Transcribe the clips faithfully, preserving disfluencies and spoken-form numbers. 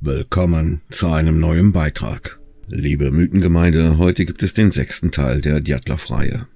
Willkommen zu einem neuen Beitrag. Liebe Mythengemeinde, heute gibt es den sechsten Teil der Djatlov-Reihe.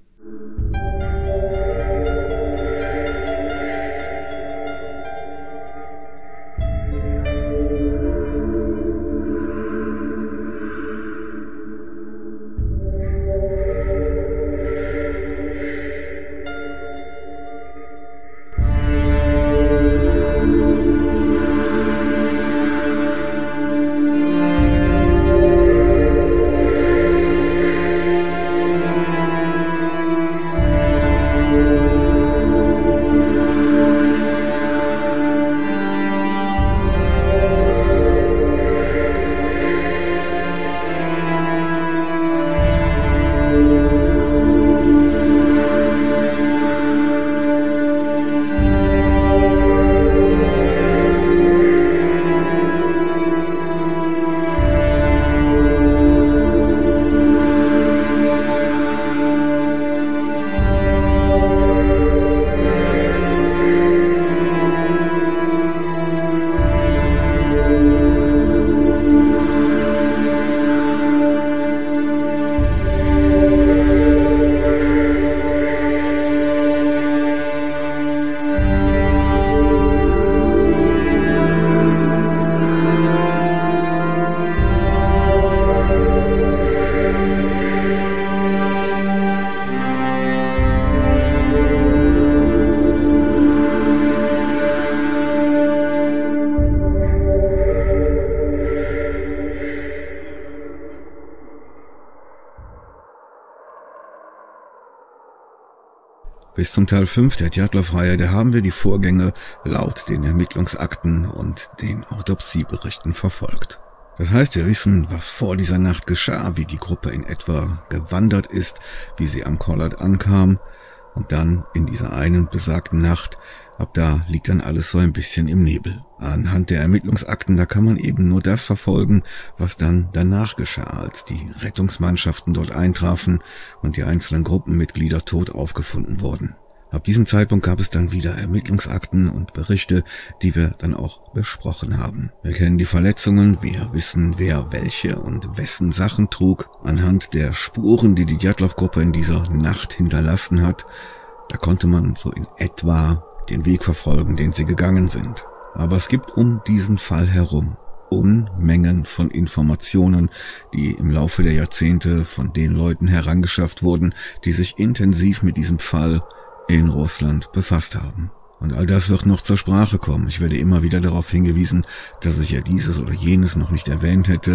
Bis zum Teil fünf der Djatlov-Reihe, da haben wir die Vorgänge laut den Ermittlungsakten und den Autopsieberichten verfolgt. Das heißt, wir wissen, was vor dieser Nacht geschah, wie die Gruppe in etwa gewandert ist, wie sie am Kollad ankam und dann in dieser einen besagten Nacht, ab da liegt dann alles so ein bisschen im Nebel. Anhand der Ermittlungsakten, da kann man eben nur das verfolgen, was dann danach geschah, als die Rettungsmannschaften dort eintrafen und die einzelnen Gruppenmitglieder tot aufgefunden wurden. Ab diesem Zeitpunkt gab es dann wieder Ermittlungsakten und Berichte, die wir dann auch besprochen haben. Wir kennen die Verletzungen, wir wissen, wer welche und wessen Sachen trug. Anhand der Spuren, die die Djatlov-Gruppe in dieser Nacht hinterlassen hat, da konnte man so in etwa den Weg verfolgen, den sie gegangen sind. Aber es gibt um diesen Fall herum Unmengen von Informationen, die im Laufe der Jahrzehnte von den Leuten herangeschafft wurden, die sich intensiv mit diesem Fall in Russland befasst haben. Und all das wird noch zur Sprache kommen. Ich werde immer wieder darauf hingewiesen, dass ich ja dieses oder jenes noch nicht erwähnt hätte,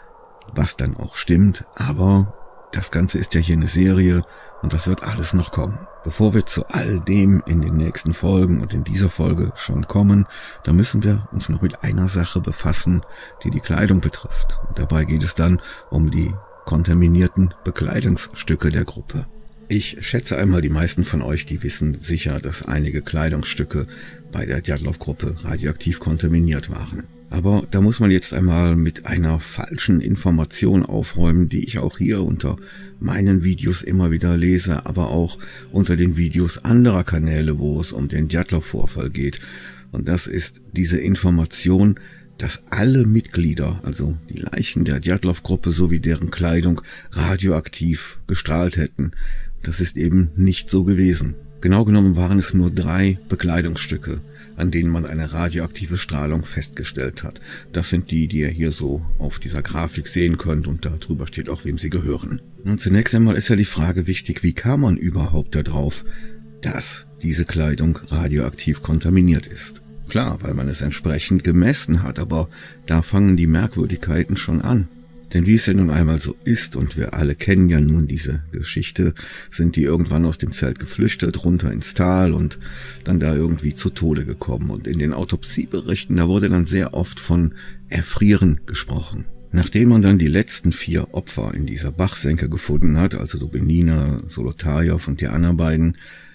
was dann auch stimmt, aber das Ganze ist ja hier eine Serie und das wird alles noch kommen. Bevor wir zu all dem in den nächsten Folgen und in dieser Folge schon kommen, da müssen wir uns noch mit einer Sache befassen, die die Kleidung betrifft. Und dabei geht es dann um die kontaminierten Bekleidungsstücke der Gruppe. Ich schätze einmal, die meisten von euch, die wissen sicher, dass einige Kleidungsstücke bei der Djatlov-Gruppe radioaktiv kontaminiert waren. Aber da muss man jetzt einmal mit einer falschen Information aufräumen, die ich auch hier unter meinen Videos immer wieder lese, aber auch unter den Videos anderer Kanäle, wo es um den Djatlov-Vorfall geht. Und das ist diese Information, dass alle Mitglieder, also die Leichen der Djatlov-Gruppe sowie deren Kleidung, radioaktiv gestrahlt hätten. Das ist eben nicht so gewesen. Genau genommen waren es nur drei Bekleidungsstücke, an denen man eine radioaktive Strahlung festgestellt hat. Das sind die, die ihr hier so auf dieser Grafik sehen könnt und darüber steht auch, wem sie gehören. Und zunächst einmal ist ja die Frage wichtig, wie kam man überhaupt darauf, dass diese Kleidung radioaktiv kontaminiert ist? Klar, weil man es entsprechend gemessen hat, aber da fangen die Merkwürdigkeiten schon an. Denn wie es ja nun einmal so ist, und wir alle kennen ja nun diese Geschichte, sind die irgendwann aus dem Zelt geflüchtet, runter ins Tal und dann da irgendwie zu Tode gekommen. Und in den Autopsieberichten, da wurde dann sehr oft von Erfrieren gesprochen. Nachdem man dann die letzten vier Opfer in dieser Bachsenke gefunden hat, also Dubinina, Solotajew und die anderen beiden,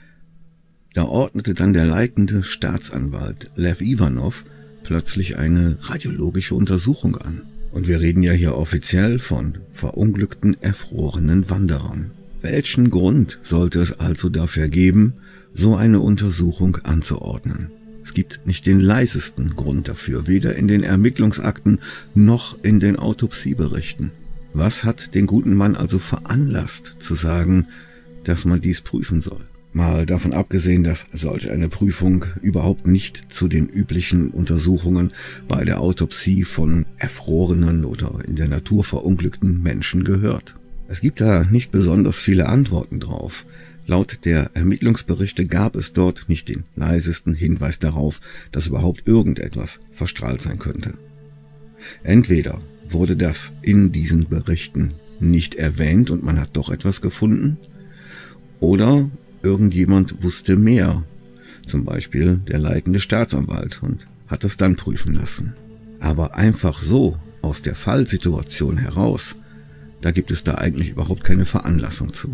da ordnete dann der leitende Staatsanwalt Lev Ivanov plötzlich eine radiologische Untersuchung an. Und wir reden ja hier offiziell von verunglückten, erfrorenen Wanderern. Welchen Grund sollte es also dafür geben, so eine Untersuchung anzuordnen? Es gibt nicht den leisesten Grund dafür, weder in den Ermittlungsakten noch in den Autopsieberichten. Was hat den guten Mann also veranlasst, zu sagen, dass man dies prüfen soll? Mal davon abgesehen, dass solch eine Prüfung überhaupt nicht zu den üblichen Untersuchungen bei der Autopsie von erfrorenen oder in der Natur verunglückten Menschen gehört. Es gibt da nicht besonders viele Antworten drauf. Laut der Ermittlungsberichte gab es dort nicht den leisesten Hinweis darauf, dass überhaupt irgendetwas verstrahlt sein könnte. Entweder wurde das in diesen Berichten nicht erwähnt und man hat doch etwas gefunden, oder irgendjemand wusste mehr, zum Beispiel der leitende Staatsanwalt, und hat das dann prüfen lassen. Aber einfach so, aus der Fallsituation heraus, da gibt es da eigentlich überhaupt keine Veranlassung zu.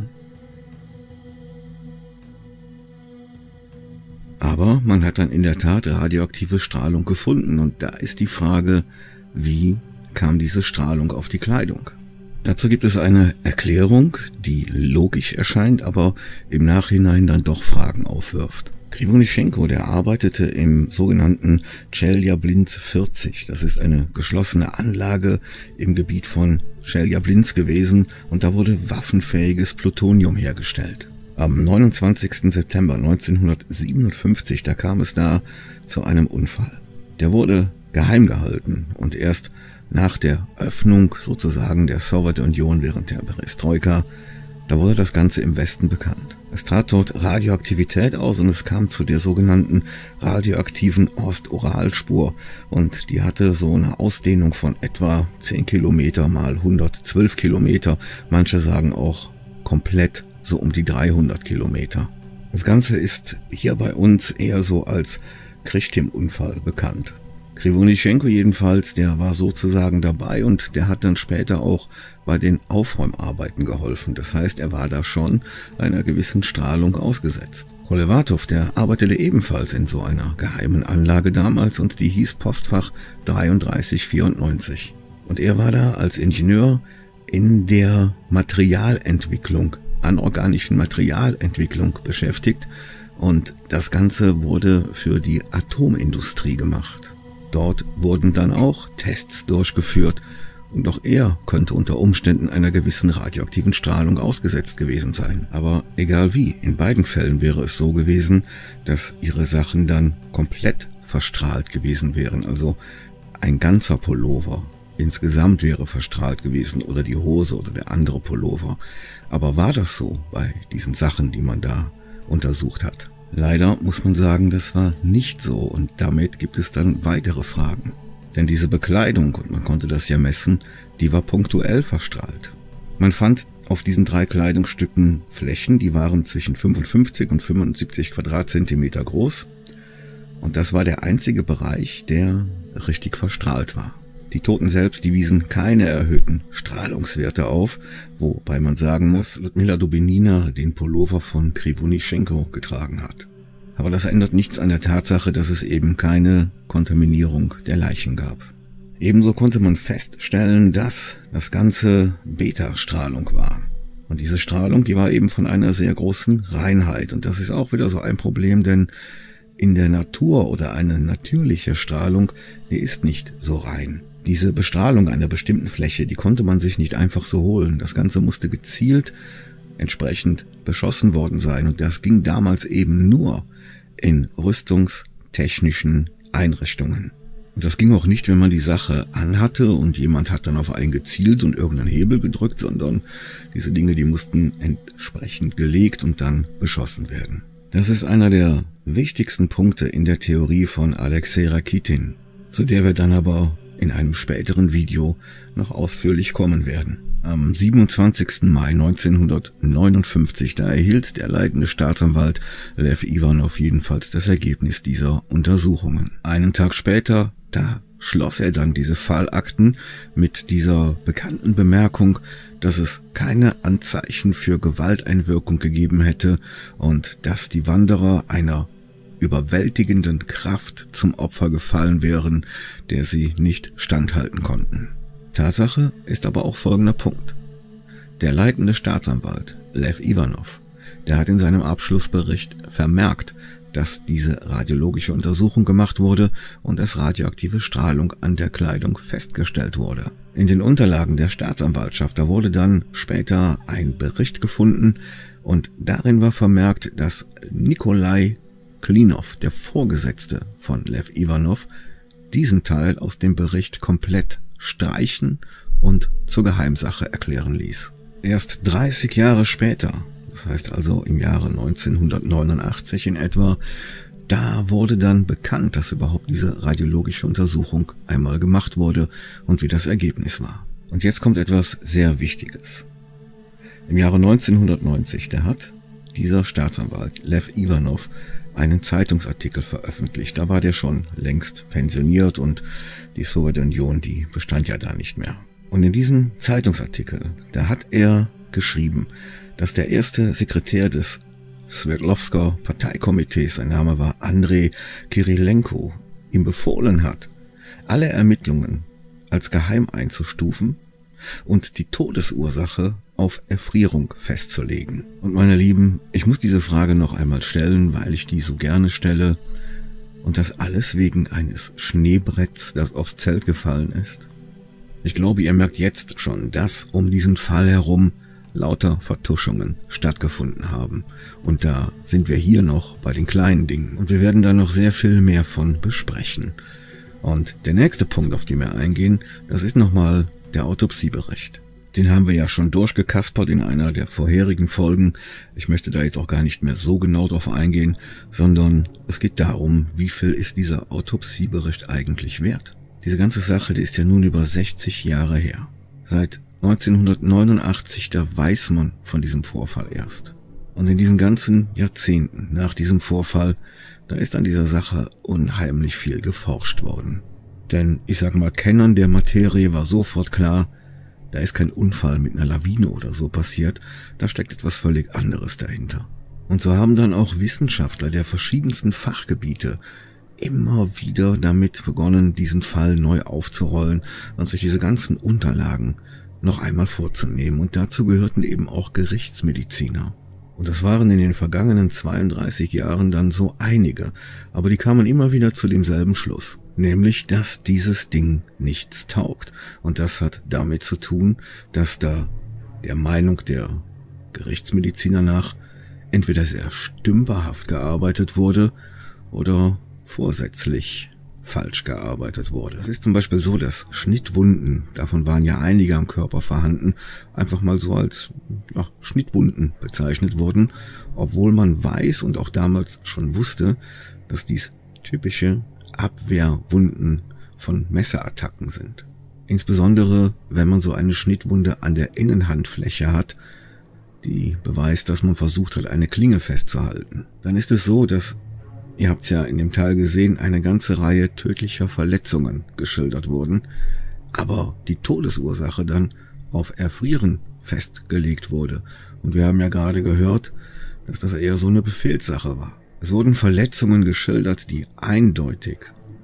Aber man hat dann in der Tat radioaktive Strahlung gefunden und da ist die Frage, wie kam diese Strahlung auf die Kleidung? Dazu gibt es eine Erklärung, die logisch erscheint, aber im Nachhinein dann doch Fragen aufwirft. Krivonischenko, der arbeitete im sogenannten Tscheljablinsk vierzig. Das ist eine geschlossene Anlage im Gebiet von Tscheljablinsk gewesen und da wurde waffenfähiges Plutonium hergestellt. Am neunundzwanzigsten September neunzehnhundertsiebenundfünfzig, da kam es da zu einem Unfall. Der wurde geheim gehalten und erst nach der Öffnung sozusagen der Sowjetunion während der Perestroika, da wurde das Ganze im Westen bekannt. Es trat dort Radioaktivität aus und es kam zu der sogenannten radioaktiven Osturalspur und die hatte so eine Ausdehnung von etwa zehn Kilometer mal hundertzwölf Kilometer, manche sagen auch komplett so um die dreihundert Kilometer. Das Ganze ist hier bei uns eher so als Krichtim-Unfall bekannt. Krivonischenko jedenfalls, der war sozusagen dabei und der hat dann später auch bei den Aufräumarbeiten geholfen. Das heißt, er war da schon einer gewissen Strahlung ausgesetzt. Kolevatov, der arbeitete ebenfalls in so einer geheimen Anlage damals und die hieß Postfach dreiunddreißig vierundneunzig. Und er war da als Ingenieur in der Materialentwicklung, anorganischen Materialentwicklung beschäftigt und das Ganze wurde für die Atomindustrie gemacht. Dort wurden dann auch Tests durchgeführt und auch er könnte unter Umständen einer gewissen radioaktiven Strahlung ausgesetzt gewesen sein. Aber egal wie, in beiden Fällen wäre es so gewesen, dass ihre Sachen dann komplett verstrahlt gewesen wären. Also ein ganzer Pullover insgesamt wäre verstrahlt gewesen oder die Hose oder der andere Pullover. Aber war das so bei diesen Sachen, die man da untersucht hat? Leider muss man sagen, das war nicht so und damit gibt es dann weitere Fragen. Denn diese Bekleidung, und man konnte das ja messen, die war punktuell verstrahlt. Man fand auf diesen drei Kleidungsstücken Flächen, die waren zwischen fünfundfünfzig und fünfundsiebzig Quadratzentimeter groß und das war der einzige Bereich, der richtig verstrahlt war. Die Toten selbst, die wiesen keine erhöhten Strahlungswerte auf, wobei man sagen muss, Ludmila Dubinina den Pullover von Krivonischenko getragen hat. Aber das ändert nichts an der Tatsache, dass es eben keine Kontaminierung der Leichen gab. Ebenso konnte man feststellen, dass das Ganze Beta-Strahlung war. Und diese Strahlung, die war eben von einer sehr großen Reinheit. Und das ist auch wieder so ein Problem, denn in der Natur oder eine natürliche Strahlung, die ist nicht so rein. Diese Bestrahlung einer bestimmten Fläche, die konnte man sich nicht einfach so holen. Das Ganze musste gezielt entsprechend beschossen worden sein. Und das ging damals eben nur in rüstungstechnischen Einrichtungen. Und das ging auch nicht, wenn man die Sache anhatte und jemand hat dann auf einen gezielt und irgendeinen Hebel gedrückt, sondern diese Dinge, die mussten entsprechend gelegt und dann beschossen werden. Das ist einer der wichtigsten Punkte in der Theorie von Alexei Rakitin, zu der wir dann aber in einem späteren Video noch ausführlich kommen werden. Am siebenundzwanzigsten Mai neunzehnhundertneunundfünfzig, da erhielt der leitende Staatsanwalt Lev Ivanov jedenfalls das Ergebnis dieser Untersuchungen. Einen Tag später, da schloss er dann diese Fallakten mit dieser bekannten Bemerkung, dass es keine Anzeichen für Gewalteinwirkung gegeben hätte und dass die Wanderer einer überwältigenden Kraft zum Opfer gefallen wären, der sie nicht standhalten konnten. Tatsache ist aber auch folgender Punkt. Der leitende Staatsanwalt, Lev Ivanov, der hat in seinem Abschlussbericht vermerkt, dass diese radiologische Untersuchung gemacht wurde und dass radioaktive Strahlung an der Kleidung festgestellt wurde. In den Unterlagen der Staatsanwaltschaft, da wurde dann später ein Bericht gefunden und darin war vermerkt, dass Nikolai Klinov, der Vorgesetzte von Lev Ivanov, diesen Teil aus dem Bericht komplett streichen und zur Geheimsache erklären ließ. Erst dreißig Jahre später, das heißt also im Jahre neunzehnhundertneunundachtzig in etwa, da wurde dann bekannt, dass überhaupt diese radiologische Untersuchung einmal gemacht wurde und wie das Ergebnis war. Und jetzt kommt etwas sehr Wichtiges. Im Jahre neunzehnhundertneunzig, da hat dieser Staatsanwalt Lev Ivanov einen Zeitungsartikel veröffentlicht. Da war der schon längst pensioniert und die Sowjetunion, die bestand ja da nicht mehr. Und in diesem Zeitungsartikel, da hat er geschrieben, dass der erste Sekretär des Sverdlovsker Parteikomitees, sein Name war Andrei Kirilenko, ihm befohlen hat, alle Ermittlungen als geheim einzustufen und die Todesursache auf Erfrierung festzulegen. Und meine Lieben, ich muss diese Frage noch einmal stellen, weil ich die so gerne stelle. Und das alles wegen eines Schneebretts, das aufs Zelt gefallen ist. Ich glaube, ihr merkt jetzt schon, dass um diesen Fall herum lauter Vertuschungen stattgefunden haben. Und da sind wir hier noch bei den kleinen Dingen. Und wir werden da noch sehr viel mehr von besprechen. Und der nächste Punkt, auf den wir eingehen, das ist nochmal der Autopsiebericht. Den haben wir ja schon durchgekaspert in einer der vorherigen Folgen. Ich möchte da jetzt auch gar nicht mehr so genau drauf eingehen, sondern es geht darum, wie viel ist dieser Autopsiebericht eigentlich wert? Diese ganze Sache, die ist ja nun über sechzig Jahre her. Seit neunzehnhundertneunundachtzig, da weiß man von diesem Vorfall erst. Und in diesen ganzen Jahrzehnten nach diesem Vorfall, da ist an dieser Sache unheimlich viel geforscht worden. Denn ich sag mal, Kennern der Materie war sofort klar, da ist kein Unfall mit einer Lawine oder so passiert, da steckt etwas völlig anderes dahinter. Und so haben dann auch Wissenschaftler der verschiedensten Fachgebiete immer wieder damit begonnen, diesen Fall neu aufzurollen und sich diese ganzen Unterlagen noch einmal vorzunehmen. Und dazu gehörten eben auch Gerichtsmediziner. Und das waren in den vergangenen zweiunddreißig Jahren dann so einige, aber die kamen immer wieder zu demselben Schluss. Nämlich, dass dieses Ding nichts taugt. Und das hat damit zu tun, dass da der Meinung der Gerichtsmediziner nach entweder sehr stümperhaft gearbeitet wurde oder vorsätzlich falsch gearbeitet wurde. Es ist zum Beispiel so, dass Schnittwunden, davon waren ja einige am Körper vorhanden, einfach mal so als ja, Schnittwunden bezeichnet wurden, obwohl man weiß und auch damals schon wusste, dass dies typische Abwehrwunden von Messerattacken sind. Insbesondere, wenn man so eine Schnittwunde an der Innenhandfläche hat, die beweist, dass man versucht hat, eine Klinge festzuhalten. Dann ist es so, dass, ihr habt es ja in dem Teil gesehen, eine ganze Reihe tödlicher Verletzungen geschildert wurden, aber die Todesursache dann auf Erfrieren festgelegt wurde. Und wir haben ja gerade gehört, dass das eher so eine Befehlssache war. Es wurden Verletzungen geschildert, die eindeutig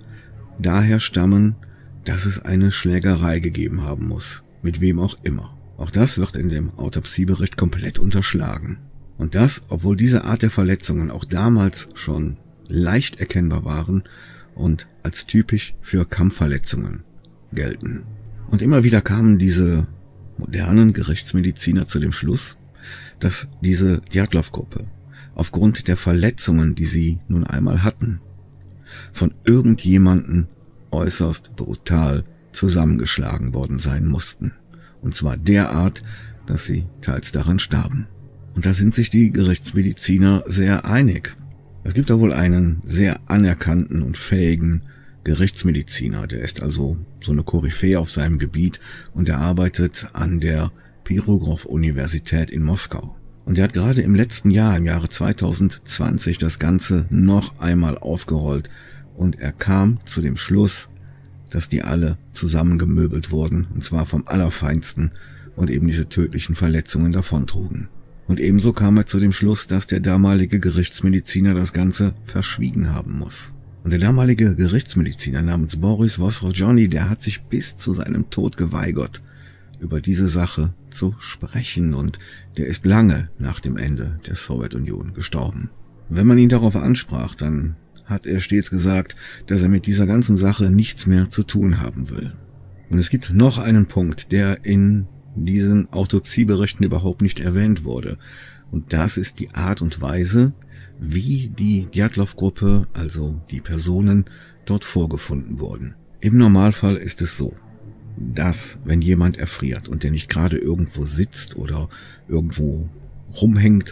daher stammen, dass es eine Schlägerei gegeben haben muss, mit wem auch immer. Auch das wird in dem Autopsiebericht komplett unterschlagen. Und das, obwohl diese Art der Verletzungen auch damals schon leicht erkennbar waren und als typisch für Kampfverletzungen gelten. Und immer wieder kamen diese modernen Gerichtsmediziner zu dem Schluss, dass diese Djatlov-Gruppe aufgrund der Verletzungen, die sie nun einmal hatten, von irgendjemanden äußerst brutal zusammengeschlagen worden sein mussten. Und zwar derart, dass sie teils daran starben. Und da sind sich die Gerichtsmediziner sehr einig. Es gibt da wohl einen sehr anerkannten und fähigen Gerichtsmediziner, der ist also so eine Koryphäe auf seinem Gebiet und er arbeitet an der Pirogov-Universität in Moskau. Und er hat gerade im letzten Jahr, im Jahre zweitausendzwanzig, das Ganze noch einmal aufgerollt und er kam zu dem Schluss, dass die alle zusammengemöbelt wurden, und zwar vom Allerfeinsten, und eben diese tödlichen Verletzungen davontrugen. Und ebenso kam er zu dem Schluss, dass der damalige Gerichtsmediziner das Ganze verschwiegen haben muss. Und der damalige Gerichtsmediziner namens Boris Vosrodjony, der hat sich bis zu seinem Tod geweigert, über diese Sache zu sprechen, und der ist lange nach dem Ende der Sowjetunion gestorben. Wenn man ihn darauf ansprach, dann hat er stets gesagt, dass er mit dieser ganzen Sache nichts mehr zu tun haben will. Und es gibt noch einen Punkt, der in diesen Autopsieberichten überhaupt nicht erwähnt wurde. Und das ist die Art und Weise, wie die Djatlov-Gruppe, also die Personen, dort vorgefunden wurden. Im Normalfall ist es so, dass wenn jemand erfriert und der nicht gerade irgendwo sitzt oder irgendwo rumhängt,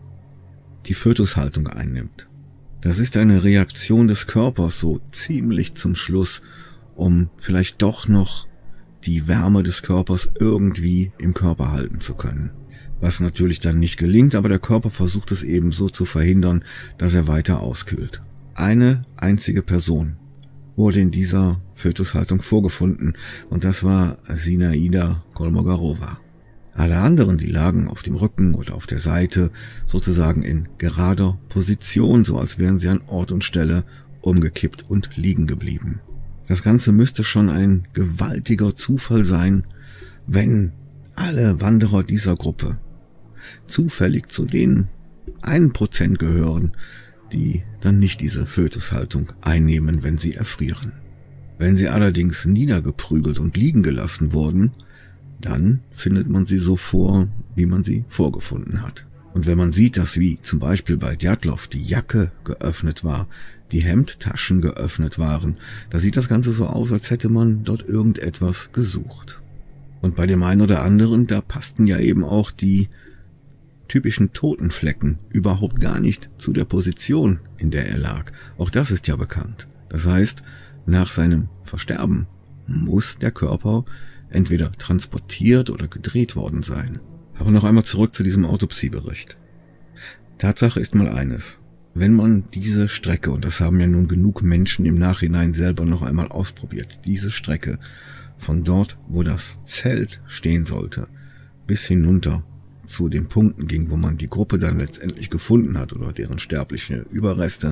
die Fötushaltung einnimmt. Das ist eine Reaktion des Körpers so ziemlich zum Schluss, um vielleicht doch noch die Wärme des Körpers irgendwie im Körper halten zu können. Was natürlich dann nicht gelingt, aber der Körper versucht es eben so zu verhindern, dass er weiter auskühlt. Eine einzige Person wurde in dieser Fötushaltung vorgefunden und das war Zinaida Kolmogorova. Alle anderen, die lagen auf dem Rücken oder auf der Seite, sozusagen in gerader Position, so als wären sie an Ort und Stelle umgekippt und liegen geblieben. Das Ganze müsste schon ein gewaltiger Zufall sein, wenn alle Wanderer dieser Gruppe zufällig zu den ein Prozent gehören, die dann nicht diese Fötushaltung einnehmen, wenn sie erfrieren. Wenn sie allerdings niedergeprügelt und liegen gelassen wurden, dann findet man sie so vor, wie man sie vorgefunden hat. Und wenn man sieht, dass wie zum Beispiel bei Djatlov die Jacke geöffnet war, die Hemdtaschen geöffnet waren, da sieht das Ganze so aus, als hätte man dort irgendetwas gesucht. Und bei dem einen oder anderen, da passten ja eben auch die typischen Totenflecken überhaupt gar nicht zu der Position, in der er lag. Auch das ist ja bekannt. Das heißt, nach seinem Versterben muss der Körper entweder transportiert oder gedreht worden sein. Aber noch einmal zurück zu diesem Autopsiebericht. Tatsache ist mal eines. Wenn man diese Strecke, und das haben ja nun genug Menschen im Nachhinein selber noch einmal ausprobiert, diese Strecke von dort, wo das Zelt stehen sollte, bis hinunter zu den Punkten ging, wo man die Gruppe dann letztendlich gefunden hat oder deren sterbliche Überreste,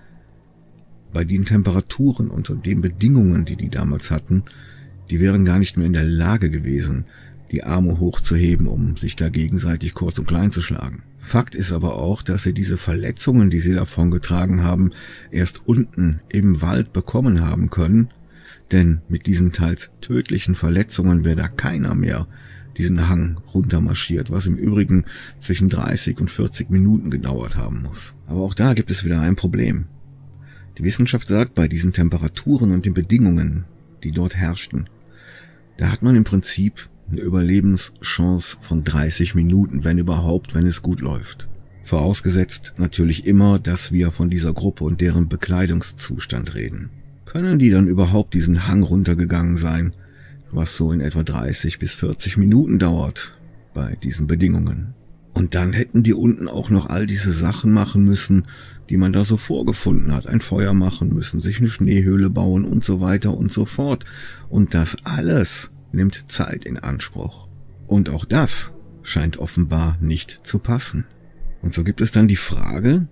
bei den Temperaturen unter den Bedingungen, die die damals hatten, die wären gar nicht mehr in der Lage gewesen, die Arme hochzuheben, um sich da gegenseitig kurz und klein zu schlagen. Fakt ist aber auch, dass sie diese Verletzungen, die sie davongetragen haben, erst unten im Wald bekommen haben können, denn mit diesen teils tödlichen Verletzungen wäre da keiner mehr diesen Hang runtermarschiert, was im Übrigen zwischen dreißig und vierzig Minuten gedauert haben muss. Aber auch da gibt es wieder ein Problem. Die Wissenschaft sagt, bei diesen Temperaturen und den Bedingungen, die dort herrschten, da hat man im Prinzip eine Überlebenschance von dreißig Minuten, wenn überhaupt, wenn es gut läuft. Vorausgesetzt natürlich immer, dass wir von dieser Gruppe und deren Bekleidungszustand reden. Können die dann überhaupt diesen Hang runtergegangen sein, was so in etwa dreißig bis vierzig Minuten dauert bei diesen Bedingungen? Und dann hätten die unten auch noch all diese Sachen machen müssen, die man da so vorgefunden hat. Ein Feuer machen müssen, sich eine Schneehöhle bauen und so weiter und so fort. Und das alles nimmt Zeit in Anspruch. Und auch das scheint offenbar nicht zu passen. Und so gibt es dann die Frage,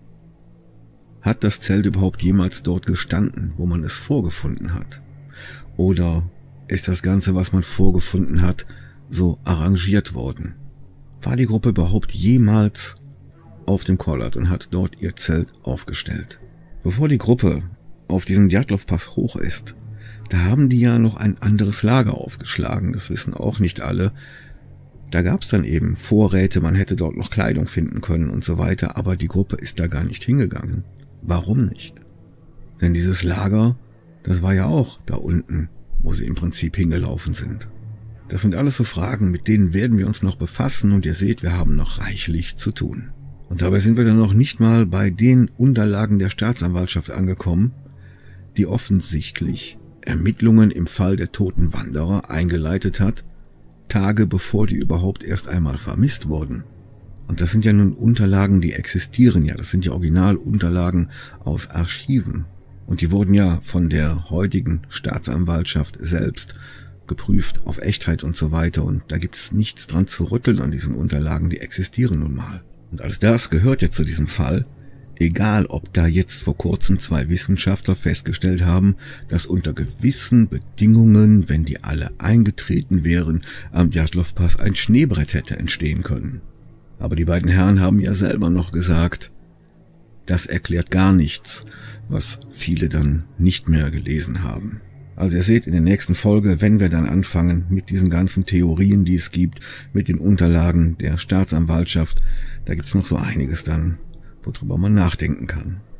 hat das Zelt überhaupt jemals dort gestanden, wo man es vorgefunden hat? Oder ist das Ganze, was man vorgefunden hat, so arrangiert worden? War die Gruppe überhaupt jemals auf dem Kollert und hat dort ihr Zelt aufgestellt? Bevor die Gruppe auf diesen Djatlov-Pass hoch ist, da haben die ja noch ein anderes Lager aufgeschlagen, das wissen auch nicht alle. Da gab es dann eben Vorräte, man hätte dort noch Kleidung finden können und so weiter, aber die Gruppe ist da gar nicht hingegangen. Warum nicht? Denn dieses Lager, das war ja auch da unten, wo sie im Prinzip hingelaufen sind. Das sind alles so Fragen, mit denen werden wir uns noch befassen und ihr seht, wir haben noch reichlich zu tun. Und dabei sind wir dann noch nicht mal bei den Unterlagen der Staatsanwaltschaft angekommen, die offensichtlich Ermittlungen im Fall der toten Wanderer eingeleitet hat, Tage bevor die überhaupt erst einmal vermisst wurden. Und das sind ja nun Unterlagen, die existieren ja, das sind ja Originalunterlagen aus Archiven. Und die wurden ja von der heutigen Staatsanwaltschaft selbst geprüft auf Echtheit und so weiter. Und da gibt es nichts dran zu rütteln an diesen Unterlagen, die existieren nun mal. Und alles das gehört ja zu diesem Fall, egal ob da jetzt vor kurzem zwei Wissenschaftler festgestellt haben, dass unter gewissen Bedingungen, wenn die alle eingetreten wären, am Djatlov-Pass ein Schneebrett hätte entstehen können. Aber die beiden Herren haben ja selber noch gesagt, das erklärt gar nichts, was viele dann nicht mehr gelesen haben. Also ihr seht in der nächsten Folge, wenn wir dann anfangen mit diesen ganzen Theorien, die es gibt, mit den Unterlagen der Staatsanwaltschaft, da gibt's noch so einiges dann, worüber man nachdenken kann.